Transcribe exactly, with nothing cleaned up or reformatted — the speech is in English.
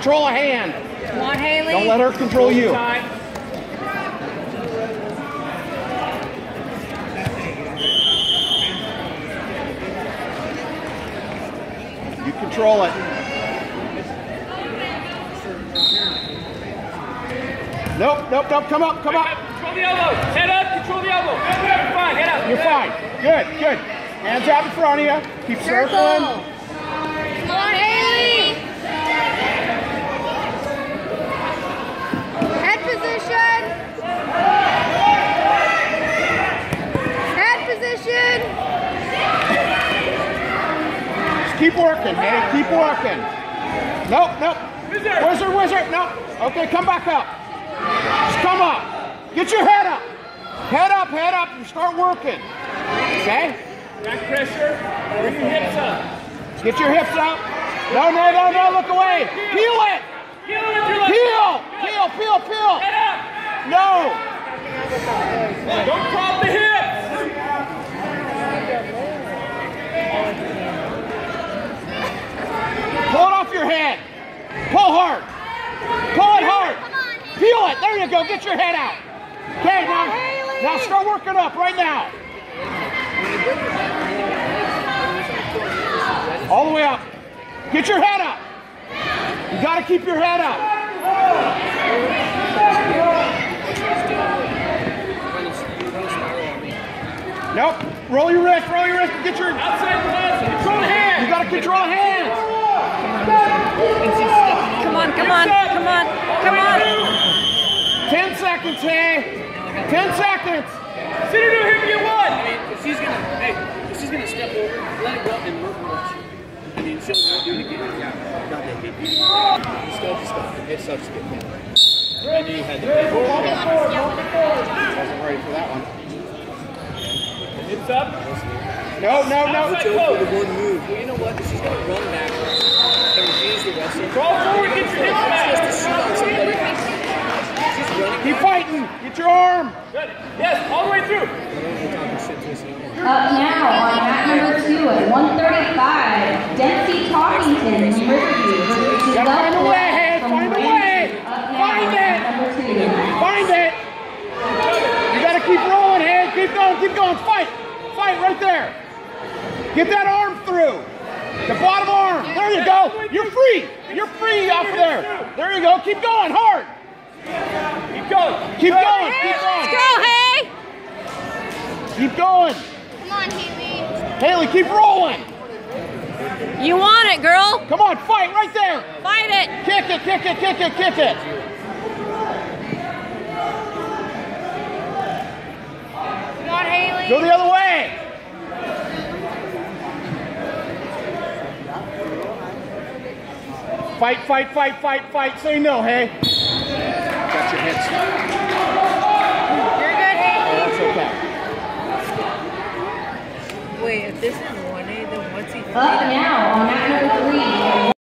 Control a hand. Come on, Haley. Don't let her control you. You control it. Nope, nope, nope. Come up, come up. Control the elbow. Head up, control the elbow. You're fine, head up. You're fine. Good, good. Hands out in front of you. Keep circling. Come on, Haley. Head position. Head position. Just keep working, hey. Keep working. Nope, nope. Wizard. Wizard, wizard. Nope. Okay, come back up. Just come up. Get your head up. Head up, head up, and start working. Okay? Back pressure. Bring your hips up. Get your hips up. No, no, no, no, look away. Peel it. Peel with your left. Peel, peel, peel, peel. Head up. No. Don't drop the hips. Pull it off your head. Pull hard. Pull it hard. Peel it. There you go. Get your head out. Okay, now, now start working up right now. All the way up. Get your head up. You got to keep your head up. Nope. Roll your wrist. Roll your wrist. Get your Outside the hands. Control the hands. You got to control hands. Come on, come on, come on, come on. Ten seconds, hey. Ten seconds. Sit her to him, you won. I mean, if she's gonna, hey, if she's gonna step over, let it go and move her. I mean, she'll won't do it again. Yeah, not that big. Just go, just go. It sucks to get hit. I knew you had the big. Wasn't ready for that one. Hips up. No, no, no. Watch out for the one move. Well, you know what? If she's gonna run backwards and refuse to wrestle, Crawl forward, get your hips she's back. supposed to shoot on somebody. She's running. Keep fighting. Get your arm. Good. Yes, all the way through. Up now on mat number two at one thirty-five, Dempsey Talkington, Riverview versus Gotta find a way, hey, from find a Ramsey. way. Up now, Find it. number two. Find it. You gotta keep rolling, hey. Keep going, keep going. Fight. Fight right there. Get that arm through. The bottom arm. There you go. You're free. You're free off there. There you go. Keep going hard. Keep going. Keep going. Keep going. Go, Hay. Keep going. Come on, Haley. Haley, keep rolling. You want it, girl. Come on, fight right there. Fight it. Kick it, kick it, kick it, kick it. Come on, Haley. Go the other way. Fight, fight, fight, fight, fight. Say no, hey. Got your head stuck. You're good, Haley. That's okay. Wait, if this is one A, then what's he? Up now